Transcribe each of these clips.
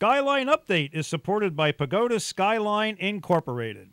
Skyline Update is supported by Pagoda Skyline Incorporated.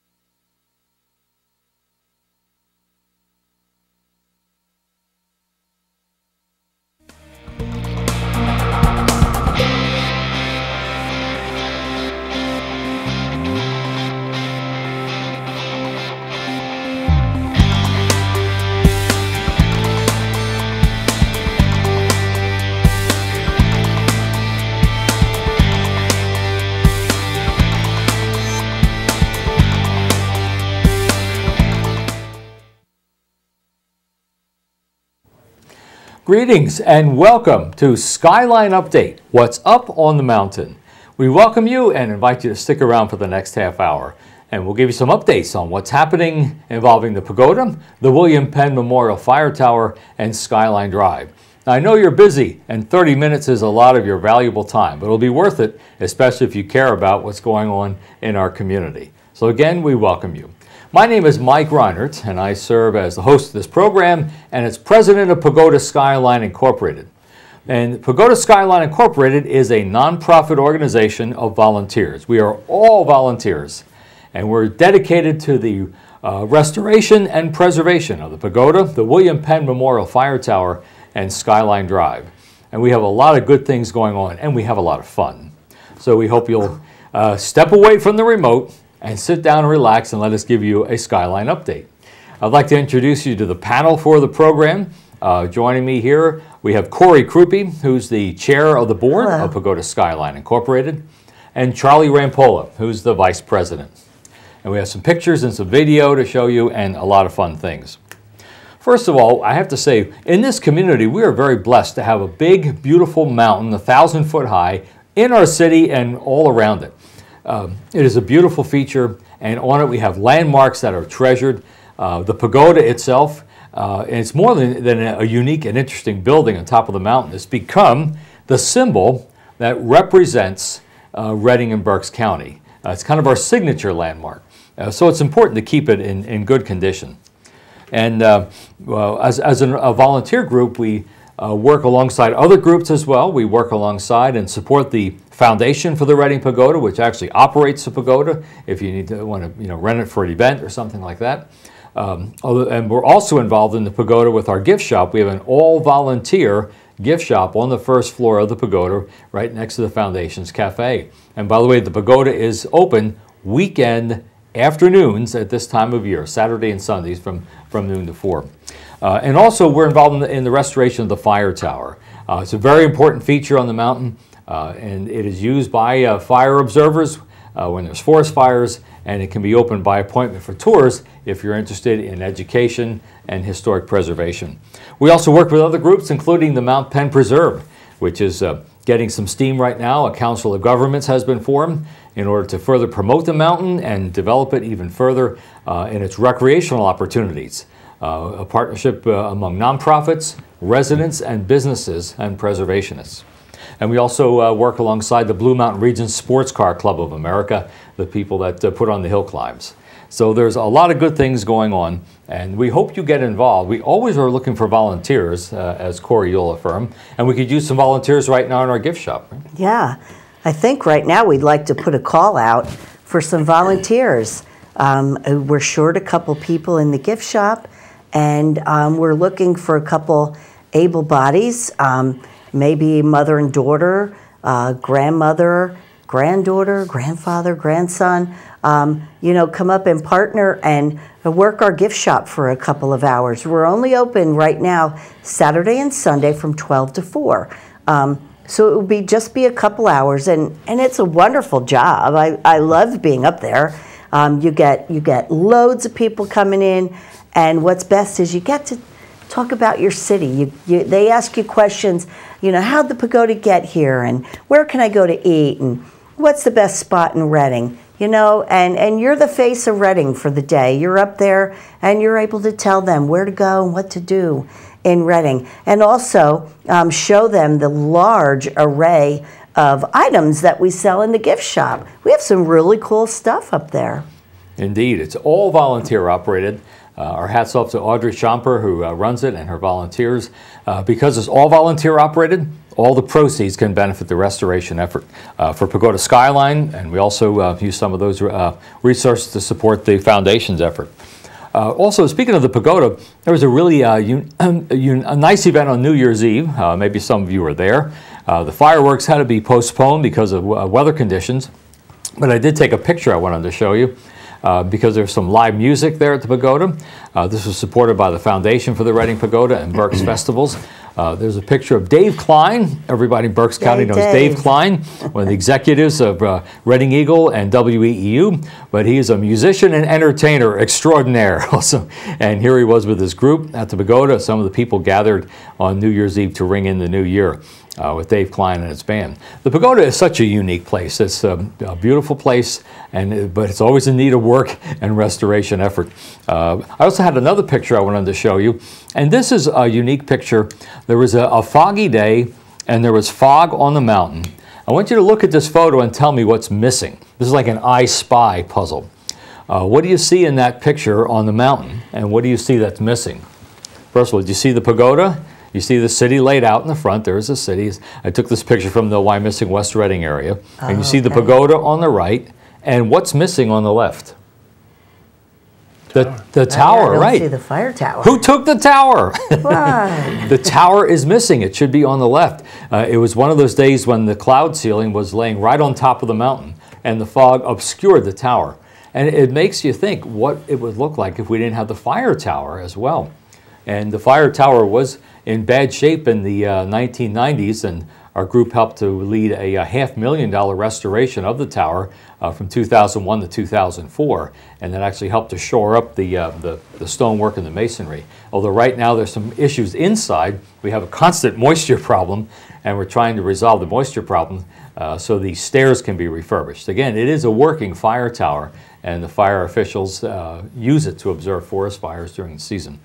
Greetings and welcome to Skyline Update, What's Up on the Mountain. We welcome you and invite you to stick around for the next half hour. And we'll give you some updates on what's happening involving the Pagoda, the William Penn Memorial Fire Tower, and Skyline Drive. Now, I know you're busy and 30 minutes is a lot of your valuable time, but it'll be worth it, especially if you care about what's going on in our community. So again, we welcome you. My name is Mike Reinert, and I serve as the host of this program and as president of Pagoda Skyline Incorporated. And Pagoda Skyline Incorporated is a nonprofit organization of volunteers. We are all volunteers, and we're dedicated to the restoration and preservation of the Pagoda, the William Penn Memorial Fire Tower, and Skyline Drive. And we have a lot of good things going on, and we have a lot of fun. So we hope you'll step away from the remote and sit down and relax and let us give you a Skyline update. I'd like to introduce you to the panel for the program. Joining me here, we have Corrie Crupie, who's the chair of the board of Pagoda Skyline Incorporated, and Charlie Rampolla, who's the vice president. And we have some pictures and some video to show you and a lot of fun things. First of all, I have to say, in this community, we are very blessed to have a big, beautiful mountain, 1,000-foot high, in our city and all around it. It is a beautiful feature, and on it we have landmarks that are treasured. The pagoda itself, and it's more than a unique and interesting building on top of the mountain. It's become the symbol that represents Reading and Berks County. It's kind of our signature landmark, so it's important to keep it in good condition. And as a volunteer group, we work alongside other groups as well. We work alongside and support the foundation for the Reading Pagoda, which actually operates the pagoda if you want to rent it for an event or something like that. And we're also involved in the pagoda with our gift shop. We have an all-volunteer gift shop on the first floor of the pagoda right next to the foundation's cafe. And by the way, the pagoda is open weekend afternoons at this time of year, Saturday and Sundays from noon to 4. And also we're involved in the restoration of the fire tower. It's a very important feature on the mountain, and it is used by fire observers when there's forest fires, and it can be opened by appointment for tours if you're interested in education and historic preservation. We also work with other groups, including the Mount Penn Preserve, which is getting some steam right now. A council of governments has been formed in order to further promote the mountain and develop it even further in its recreational opportunities. A partnership among nonprofits, residents, and businesses and preservationists. And we also work alongside the Blue Mountain Region Sports Car Club of America, the people that put on the hill climbs. So there's a lot of good things going on, and we hope you get involved. We always are looking for volunteers, as Corrie, you'll affirm, and we could use some volunteers right now in our gift shop. Right? Yeah, I think right now we'd like to put a call out for some volunteers. We're short a couple people in the gift shop, and we're looking for a couple able bodies, maybe mother and daughter, grandmother, granddaughter, grandfather, grandson, come up and partner and work our gift shop for a couple of hours. We're only open right now Saturday and Sunday from 12 to 4. So it will just be a couple hours, and it's a wonderful job. I love being up there. You get loads of people coming in, and what's best is you get to talk about your city. They ask you questions, how'd the pagoda get here, and where can I go to eat, and what's the best spot in Reading, and you're the face of Reading for the day. You're up there, and you're able to tell them where to go and what to do in Reading, and also show them the large array of items that we sell in the gift shop. We have some really cool stuff up there. Indeed, it's all volunteer operated. Our hats off to Audrey Schomper, who runs it, and her volunteers. Because it's all volunteer operated, all the proceeds can benefit the restoration effort for Pagoda Skyline, and we also use some of those resources to support the foundation's effort. Also, speaking of the pagoda, there was a really a nice event on New Year's Eve. Maybe some of you were there. The fireworks had to be postponed because of weather conditions, but I did take a picture I wanted to show you because there's some live music there at the pagoda. This was supported by the Foundation for the Reading Pagoda and Berks Festivals. There's a picture of Dave Klein. Everybody in Berks County knows Dave Klein, one of the executives of Reading Eagle and WEEU, but he is a musician and entertainer extraordinaire also. And here he was with his group at the pagoda. Some of the people gathered on New Year's Eve to ring in the new year with Dave Klein and his band. The pagoda is such a unique place. It's a beautiful place, but it's always in need of work and restoration effort. I also had another picture I wanted to show you, and this is a unique picture. There was a foggy day, and there was fog on the mountain. I want you to look at this photo and tell me what's missing. This is like an I Spy puzzle. What do you see in that picture on the mountain, and what do you see that's missing? First of all, do you see the pagoda? You see the city laid out in the front. There's the city. I took this picture from the Wyomissing West Reading area. And you see the pagoda on the right. And what's missing on the left? The tower, I don't right. see the fire tower. Who took the tower? Why? The tower is missing. It should be on the left. It was one of those days when the cloud ceiling was laying right on top of the mountain, and the fog obscured the tower. And it makes you think what it would look like if we didn't have the fire tower as well. And the fire tower was in bad shape in the 1990s, and our group helped to lead a $500,000 restoration of the tower from 2001 to 2004, and that actually helped to shore up the stonework and the masonry. Although right now there's some issues inside. We have a constant moisture problem, and we're trying to resolve the moisture problem so the stairs can be refurbished. Again, it is a working fire tower, and the fire officials use it to observe forest fires during the season.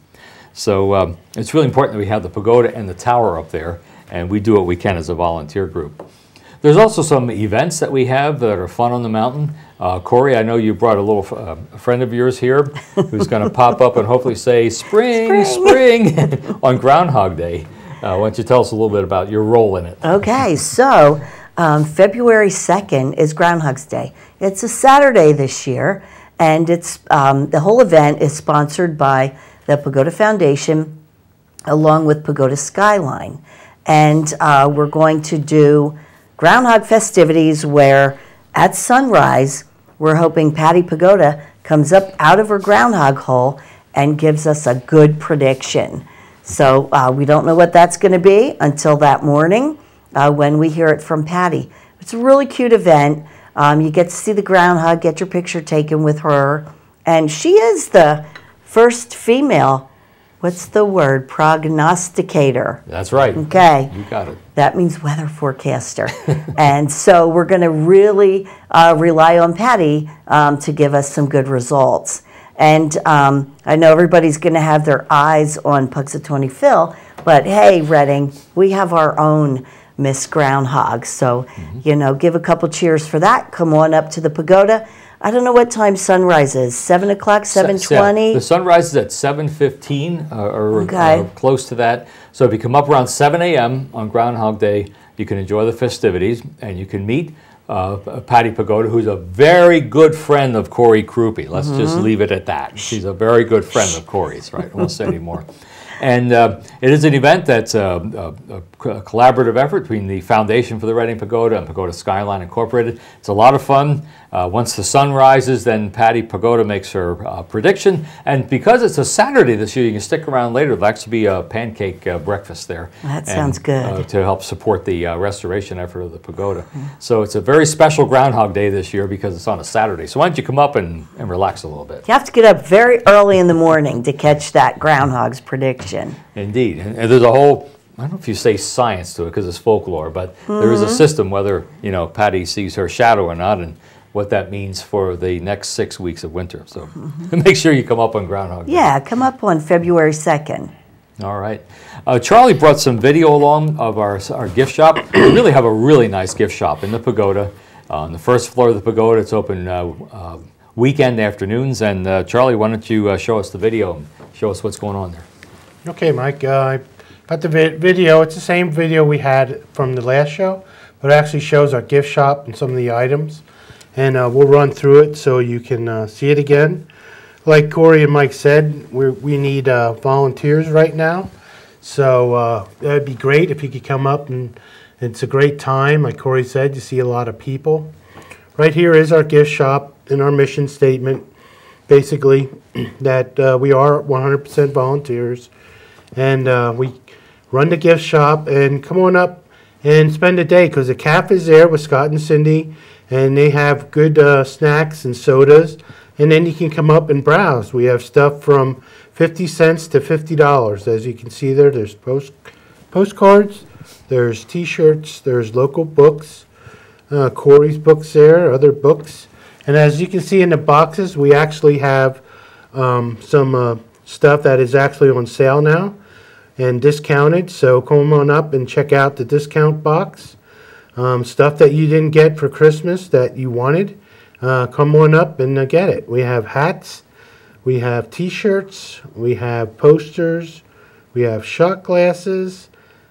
So it's really important that we have the pagoda and the tower up there, and we do what we can as a volunteer group. There's also some events that we have that are fun on the mountain. Corrie, I know you brought a little friend of yours here who's going to pop up and hopefully say, spring, spring, on Groundhog Day. Why don't you tell us a little bit about your role in it? Okay, so February 2nd is Groundhog's Day. It's a Saturday this year, and it's the whole event is sponsored by the Pagoda Foundation, along with Pagoda Skyline. And we're going to do groundhog festivities where at sunrise, we're hoping Patty Pagoda comes up out of her groundhog hole and gives us a good prediction. So we don't know what that's going to be until that morning when we hear it from Patty. It's a really cute event. You get to see the groundhog, get your picture taken with her. And she is the first female, what's the word, prognosticator. That's right. Okay. You got it. That means weather forecaster. And so we're going to really rely on Patty to give us some good results. And I know everybody's going to have their eyes on Puxatawny Phil, but hey, Reading, we have our own Miss Groundhog. So, you know, give a couple cheers for that. Come on up to the pagoda. I don't know what time sunrise is. 7 o'clock, 7:20? The sunrise is at 7:15 or close to that. So if you come up around 7 a.m. on Groundhog Day, you can enjoy the festivities, and you can meet Patty Pagoda, who's a very good friend of Corrie Crupie. Let's just leave it at that. She's a very good friend of Corrie's, right? I won't say any more. And it is an event that's a collaborative effort between the Foundation for the Reading Pagoda and Pagoda Skyline Incorporated. It's a lot of fun. Once the sun rises, then Patty Pagoda makes her prediction. And because it's a Saturday this year, you can stick around later. There'll actually be a pancake breakfast there. That sounds good. To help support the restoration effort of the pagoda. So it's a very special Groundhog Day this year because it's on a Saturday. So why don't you come up and relax a little bit. You have to get up very early in the morning to catch that groundhog's prediction. Indeed. And there's a whole, I don't know if you say science to it because it's folklore, but there is a system whether, you know, Patty sees her shadow or not, and what that means for the next 6 weeks of winter. So make sure you come up on Groundhog Day. Yeah, come up on February 2nd. All right. Charlie brought some video along of our gift shop. We really have a really nice gift shop in the pagoda. On the first floor of the pagoda, it's open weekend afternoons. And Charlie, why don't you show us the video and show us what's going on there. Okay, Mike. I About the video, it's the same video we had from the last show, but it actually shows our gift shop and some of the items. And we'll run through it so you can see it again. Like Corey and Mike said, we need volunteers right now. So that'd be great if you could come up, and it's a great time. Like Corey said, you see a lot of people. Right here is our gift shop and our mission statement, basically, that we are 100% volunteers. And we run the gift shop, and come on up and spend a day, because the cafe is there with Scott and Cindy, and they have good snacks and sodas, and then you can come up and browse. We have stuff from 50 cents to $50. As you can see there, there's postcards, there's t-shirts, there's local books, Corey's books there, other books. And as you can see in the boxes, we actually have some stuff that is actually on sale now and discounted. So come on up and check out the discount box. Stuff that you didn't get for Christmas that you wanted, come on up and get it. We have hats, we have t-shirts, we have posters, we have shot glasses.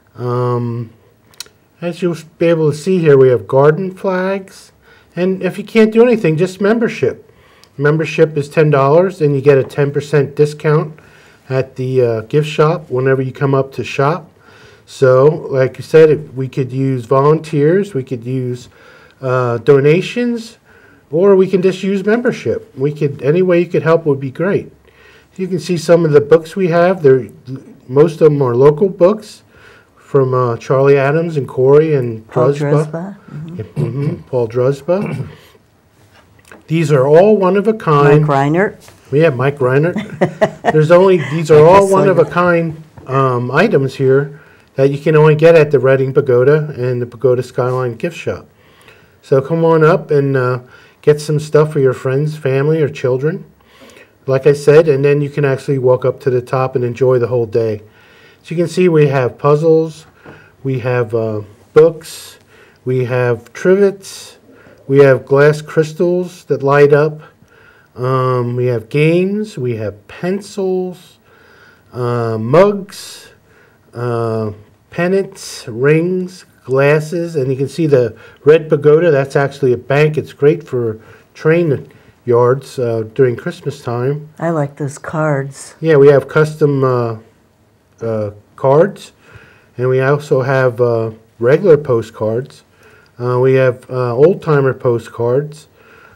As you'll be able to see here, we have garden flags. And if you can't do anything, just membership. Membership is $10, and you get a 10% discount at the gift shop whenever you come up to shop. So, like you said, we could use volunteers, we could use donations, or we can just use membership. Any way you could help would be great. You can see some of the books we have. Most of them are local books from Charlie Adams and Corrie and Paul Drusba. Drusba. Paul Drusba. These are all one of a kind. Mike Reinert. We have Mike Reinert. These are all one of a kind items here that you can only get at the Reading Pagoda and the Pagoda Skyline gift shop. So come on up and get some stuff for your friends, family, or children. Like I said, and then you can actually walk up to the top and enjoy the whole day. So you can see we have puzzles, we have books, we have trivets, we have glass crystals that light up, we have games, we have pencils, mugs, pennants, rings, glasses, and you can see the Red Pagoda. That's actually a bank. It's great for train yards during Christmas time. I like those cards. Yeah, we have custom cards, and we also have regular postcards. We have old-timer postcards.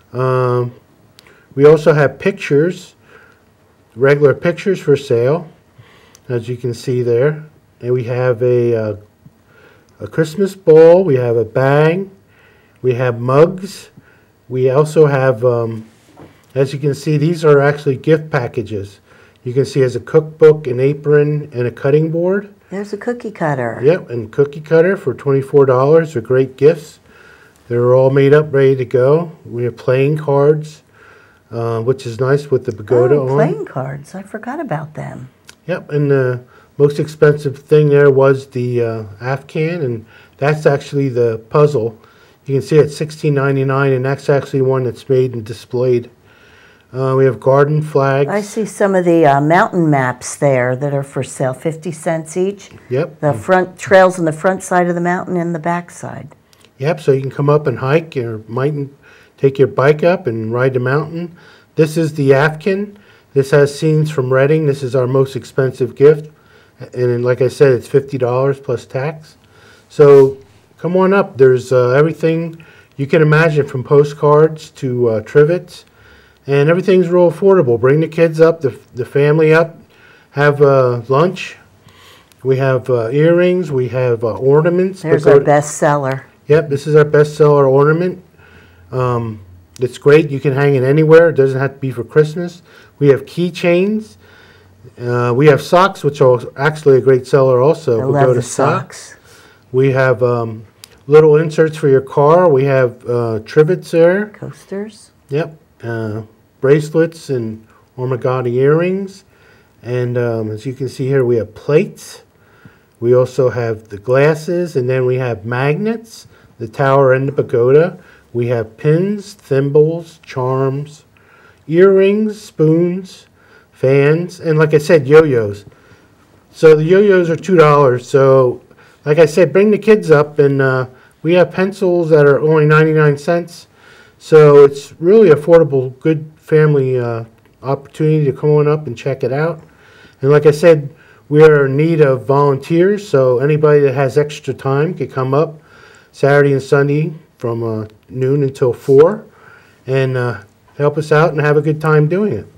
We also have pictures, regular pictures for sale, as you can see there. And we have a Christmas ball, we have a bag, we have mugs. We also have, as you can see, these are actually gift packages. You can see as a cookbook, an apron, and a cutting board. There's a cookie cutter. Yep, and cookie cutter for $24. They're great gifts. They're all made up, ready to go. We have playing cards, which is nice with the pagoda on. Playing cards. I forgot about them. Yep, and the most expensive thing there was the Afghan, and that's actually the puzzle. You can see it's $16.99, and that's actually one that's made and displayed. We have garden flags. I see some of the mountain maps there that are for sale, 50 cents each. Yep. The front trails on the front side of the mountain and the back side. Yep, so you can come up and hike, or might take your bike up and ride the mountain. This is the Afghan. This has scenes from Reading. This is our most expensive gift. And like I said, it's $50 plus tax. So come on up. There's everything you can imagine, from postcards to trivets. And everything's real affordable. Bring the kids up, the family up, have lunch. We have earrings. We have ornaments. There's our best seller. Yep, this is our bestseller ornament. It's great. You can hang it anywhere. It doesn't have to be for Christmas. We have keychains. We have socks, which are actually a great seller also. I love the socks. We have little inserts for your car. We have trivets there. Coasters. Yep. Bracelets and Ormagati earrings. And as you can see here, we have plates. We also have the glasses, and then we have magnets, the tower and the pagoda. We have pins, thimbles, charms, earrings, spoons, fans, and like I said, yo-yos. So the yo-yos are $2. So, like I said, bring the kids up, and we have pencils that are only 99 cents. So it's really affordable, good family opportunity to come on up and check it out. And like I said, we are in need of volunteers, so anybody that has extra time can come up Saturday and Sunday from noon until 4 and help us out and have a good time doing it.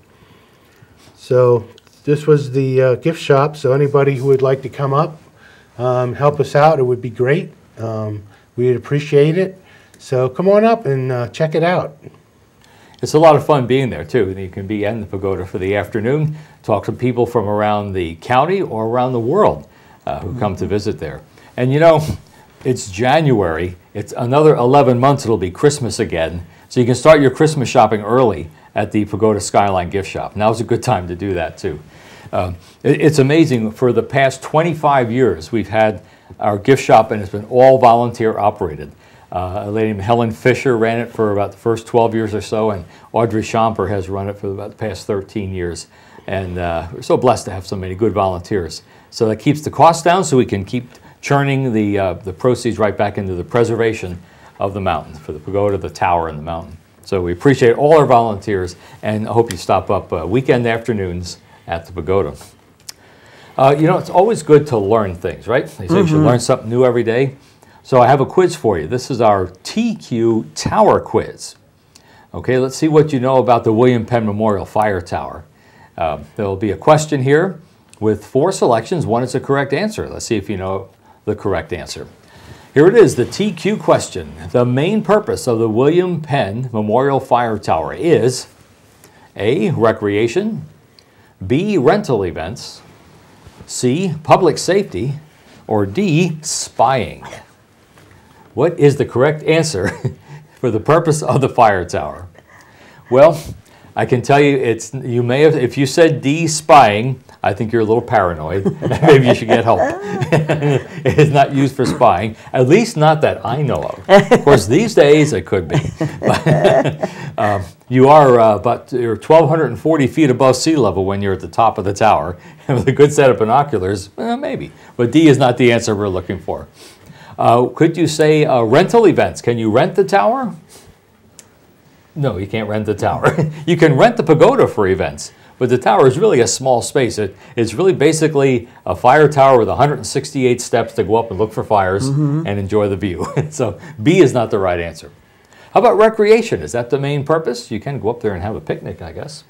So this was the gift shop, so anybody who would like to come up, help us out, it would be great. We'd appreciate it. So come on up and check it out. It's a lot of fun being there, too. You can be in the Pagoda for the afternoon, talk to people from around the county or around the world who come to visit there. And you know, it's January. It's another 11 months, it'll be Christmas again. So you can start your Christmas shopping early at the Pagoda Skyline gift shop. Now's a good time to do that, too. It's amazing. For the past 25 years, we've had our gift shop, and it's been all volunteer operated. A lady named Helen Fisher ran it for about the first 12 years or so, and Audrey Schomper has run it for about the past 13 years. And we're so blessed to have so many good volunteers. So that keeps the cost down, so we can keep churning the proceeds right back into the preservation of the mountain, for the pagoda, the tower, and the mountain. So we appreciate all our volunteers, and I hope you stop up weekend afternoons at the pagoda. You know, it's always good to learn things, right? They say you should learn something new every day. So I have a quiz for you. This is our TQ Tower quiz. Okay, let's see what you know about the William Penn Memorial Fire Tower. There will be a question here with 4 selections. One is the correct answer. Let's see if you know the correct answer. Here it is, the TQ question. The main purpose of the William Penn Memorial Fire Tower is A, recreation, B, rental events, C, public safety, or D, spying. What is the correct answer for the purpose of the fire tower? Well, I can tell you, you may have, if you said D, spying, I think you're a little paranoid. Maybe you should get help. It is not used for spying, at least not that I know of. Of course, these days it could be. But, you are you're 1,240 feet above sea level when you're at the top of the tower. And with a good set of binoculars, maybe. But D is not the answer we're looking for. Could you say rental events? Can you rent the tower? No, you can't rent the tower. You can rent the pagoda for events, but the tower is really a small space. It's really basically a fire tower with 168 steps to go up and look for fires and enjoy the view. So B is not the right answer. How about recreation? Is that the main purpose? You can go up there and have a picnic, I guess.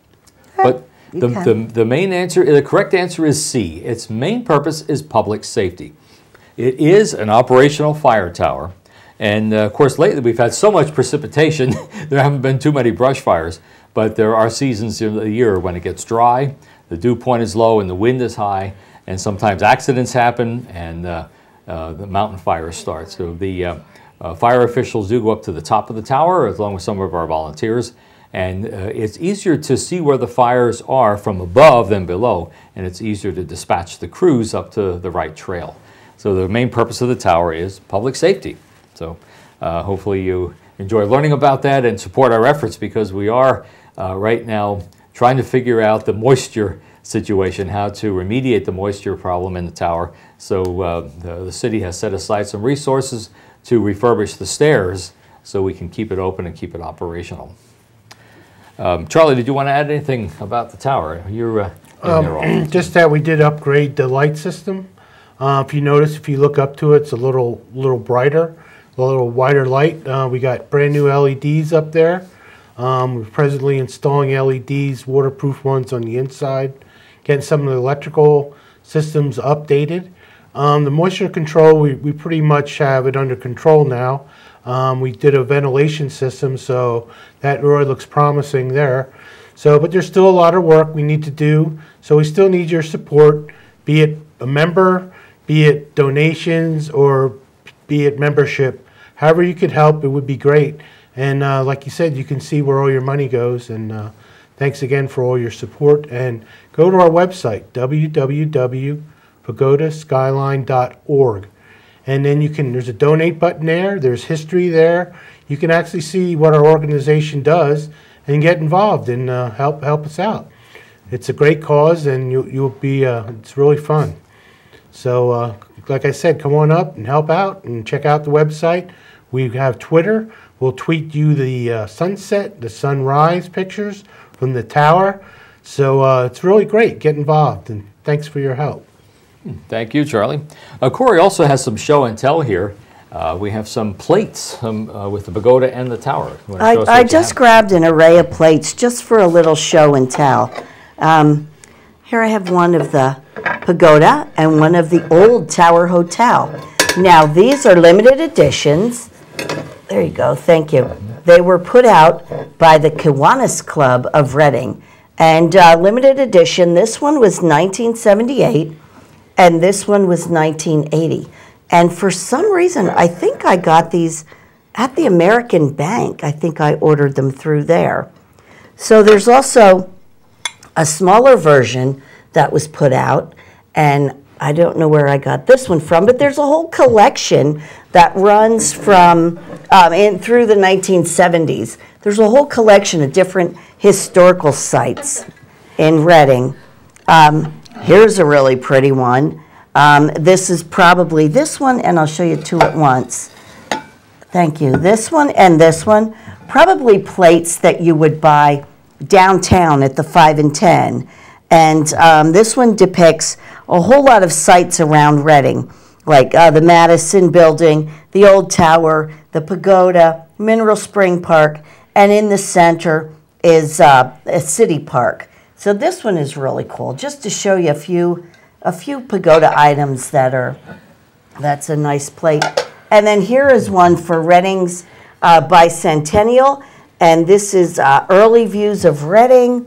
But the main answer, the correct answer is C. Its main purpose is public safety. It is an operational fire tower. And of course, lately we've had so much precipitation, there haven't been too many brush fires, but there are seasons in the year when it gets dry, the dew point is low, and the wind is high, and sometimes accidents happen, and the mountain fires start. So the fire officials do go up to the top of the tower, along with some of our volunteers, and it's easier to see where the fires are from above than below, and it's easier to dispatch the crews up to the right trail. So the main purpose of the tower is public safety. So hopefully you enjoy learning about that and support our efforts, because we are right now trying to figure out the moisture situation, how to remediate the moisture problem in the tower. So the city has set aside some resources to refurbish the stairs so we can keep it open and keep it operational. Charlie, did you want to add anything about the tower? You're in there all. Just that we did upgrade the light system. If you notice, if you look up to it, it's a little brighter, a little wider light. We got brand new LEDs up there. We're presently installing LEDs, waterproof ones on the inside, getting some of the electrical systems updated. The moisture control, we pretty much have it under control now. We did a ventilation system, so that really looks promising there. So, but there's still a lot of work we need to do, so we still need your support, be it a member, be it donations, or be it membership. However you could help, it would be great. And like you said, you can see where all your money goes. And thanks again for all your support. And go to our website, www.pagodaskyline.org. And then there's a donate button there. There's history there. You can actually see what our organization does and get involved and help us out. it's a great cause, and you'll be, it's really fun. So, like I said, come on up and help out and check out the website. We have Twitter. We'll tweet you the sunset, the sunrise pictures from the tower. So it's really great. Get involved, and thanks for your help. Thank you, Charlie. Corrie also has some show and tell here. We have some plates with the pagoda and the tower. I just grabbed an array of plates just for a little show and tell. Here I have one of the pagoda and one of the old Tower Hotel. Now, these are limited editions. There you go. Thank you. They were put out by the Kiwanis Club of Reading. And limited edition, this one was 1978, and this one was 1980. And for some reason, I think I got these at the American Bank. I think I ordered them through there. So there's also a smaller version that was put out, and I don't know where I got this one from, but there's a whole collection that runs from through the 1970s. There's a whole collection of different historical sites in Reading. Here's a really pretty one. This is probably this one, and I'll show you two at once. Thank you. This one and this one, probably plates that you would buy downtown at the 5 and 10. And this one depicts a whole lot of sites around Reading, like the Madison Building, the Old Tower, the Pagoda, Mineral Spring Park, and in the center is a city park. So this one is really cool, just to show you a few pagoda items that's a nice plate. And then here is one for Reading's bicentennial, and this is early views of Reading.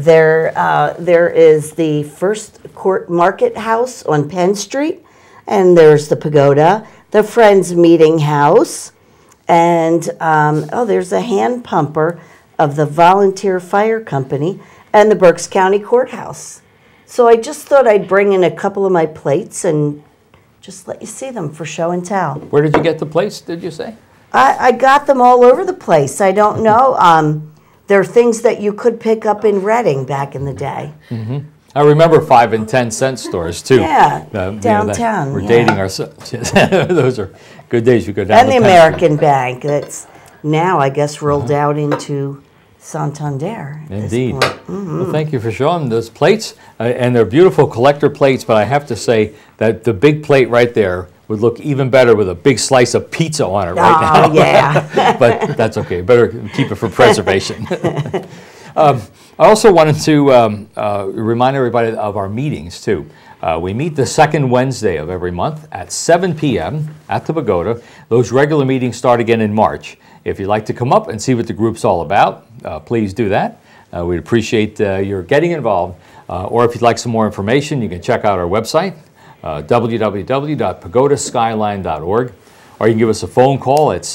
There is the First Court Market House on Penn Street, and there's the pagoda, the Friends Meeting House, and there's a hand pumper of the Volunteer Fire Company, and the Berks County Courthouse. So I just thought I'd bring in a couple of my plates and just let you see them for show and tell. Where did you get the plates, did you say? I got them all over the place. I don't know. They're things that you could pick up in Reading back in the day. Mm-hmm. I remember 5 and 10 cent stores too. Yeah, downtown. We're dating ourselves. Those are good days. You go down. And the American Bank. That's now, I guess, rolled out into Santander. Indeed. Well, thank you for showing those plates, and they're beautiful collector plates. But I have to say that the big plate right there would look even better with a big slice of pizza on it right now. Oh, yeah. But that's okay. Better keep it for preservation. I also wanted to remind everybody of our meetings, too. We meet the second Wednesday of every month at 7 p.m. at the Pagoda. Those regular meetings start again in March. If you'd like to come up and see what the group's all about, please do that. We'd appreciate your getting involved. Or if you'd like some more information, you can check out our website, www.pagodaskyline.org, or you can give us a phone call at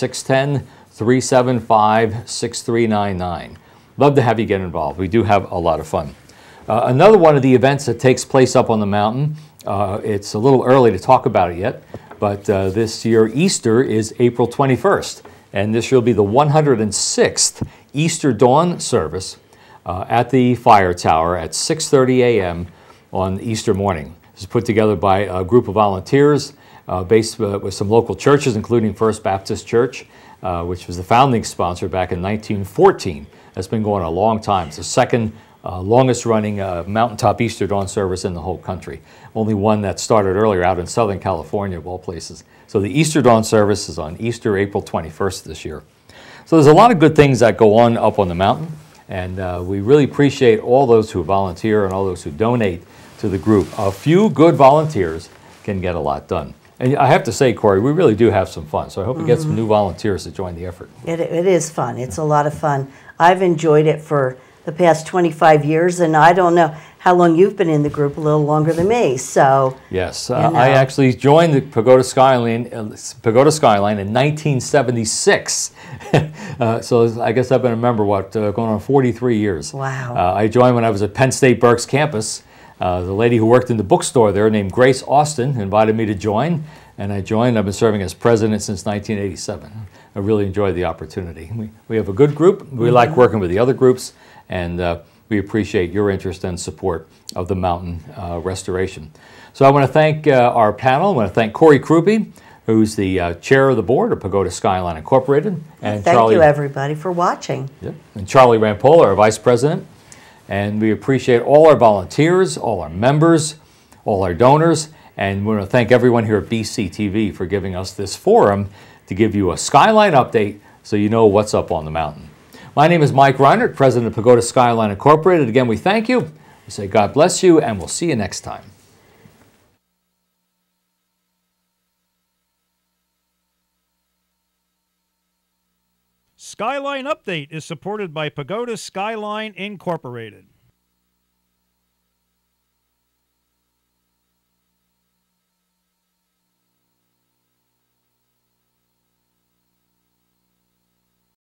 610-375-6399. Love to have you get involved. We do have a lot of fun. Another one of the events that takes place up on the mountain, it's a little early to talk about it yet, but this year Easter is April 21st, and this will be the 106th Easter dawn service at the Firetower at 6:30 a.m. on Easter morning. This is put together by a group of volunteers based with some local churches, including First Baptist Church, which was the founding sponsor back in 1914. That's been going a long time. It's the second longest running mountaintop Easter dawn service in the whole country. Only one that started earlier out in Southern California, of all places. So the Easter dawn service is on Easter, April 21st this year. So there's a lot of good things that go on up on the mountain, and we really appreciate all those who volunteer and all those who donate to the group. A few good volunteers can get a lot done. And I have to say, Corrie, we really do have some fun, so I hope we get some new volunteers to join the effort. It is fun. It's a lot of fun. I've enjoyed it for the past 25 years, and I don't know how long you've been in the group, a little longer than me, so. Yes, I actually joined the Pagoda Skyline in 1976. So I guess I've been a member, going on 43 years. Wow. I joined when I was at Penn State Berks campus. The lady who worked in the bookstore there named Grace Austin invited me to join, and I joined. I've been serving as president since 1987. I really enjoyed the opportunity. We have a good group. We like working with the other groups, and we appreciate your interest and support of the mountain restoration. So I want to thank our panel. I want to thank Corrie Crupie, who's the chair of the board of Pagoda Skyline Incorporated. And Thank you, everybody, for watching. Yep, and Charlie Rampolla, our vice president. And we appreciate all our volunteers, all our members, all our donors. And we want to thank everyone here at BCTV for giving us this forum to give you a Skyline update so you know what's up on the mountain. My name is Mike Reinert, president of Pagoda Skyline Incorporated. Again, we thank you. We say God bless you, and we'll see you next time. Skyline Update is supported by Pagoda Skyline Incorporated.